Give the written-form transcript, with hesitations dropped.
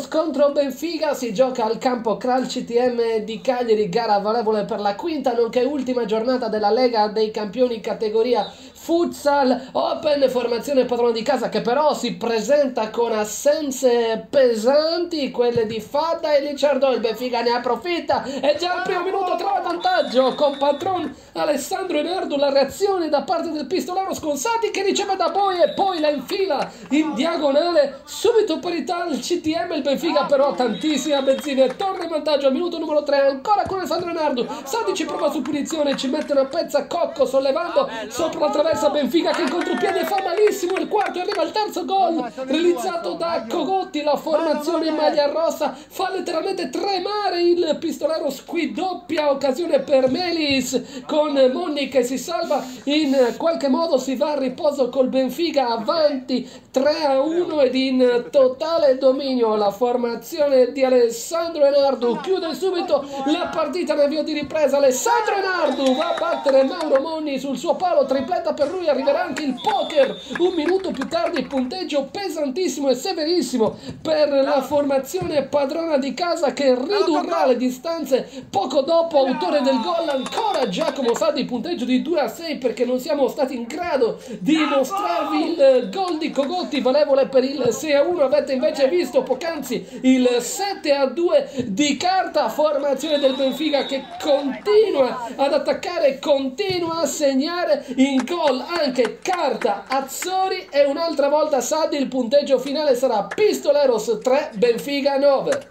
contro Benfica si gioca al campo Kral CTM di Cagliari, gara valevole per la quinta nonché ultima giornata della Lega dei Campioni categoria Futsal Open, formazione padrona di casa che però si presenta con assenze pesanti, quelle di Fadda e Licciardò. Il Benfica ne approfitta e già al primo minuto trova vantaggio con patron Alessandro Enardo. La reazione da parte del pistolero Sconsati che riceve da Boi e poi la infila in diagonale, subito parità al CTM. Il Benfica però ha tantissima benzina e torna in vantaggio al minuto numero 3 ancora con Alessandro Enardo. Sadici prova su punizione, ci mette una pezza Cocco sollevando sopra la traversa Benfica che in contropiede fa malissimo il quarto e arriva il terzo gol realizzato da Cogotti. La formazione in maglia rossa fa letteralmente tremare il pistolero, qui doppia occasione per Melis con Monni che si salva, in qualche modo si va a riposo col Benfica avanti 3-1 ed in totale dominio. La formazione di Alessandro Enardo chiude subito la partita in avvio di ripresa. Alessandro Enardo va a battere Mauro Monni sul suo palo, tripletta per lui, arriverà anche il poker un minuto più tardi, punteggio pesantissimo e severissimo per la formazione padrona di casa che ridurrà le distanze poco dopo. Autore del gol ancora Giacomo Sadi, punteggio di 2-6 perché non siamo stati in grado di mostrarvi il gol di Cogotti valevole per il 6-1, avete invece visto poc'anzi il 7-2 di Carta. Formazione del Benfica che continua ad attaccare, continua a segnare in gol anche Carta, Azzori e un'altra volta Sadi. Il punteggio finale sarà Pistoleros 3 Benfica 9.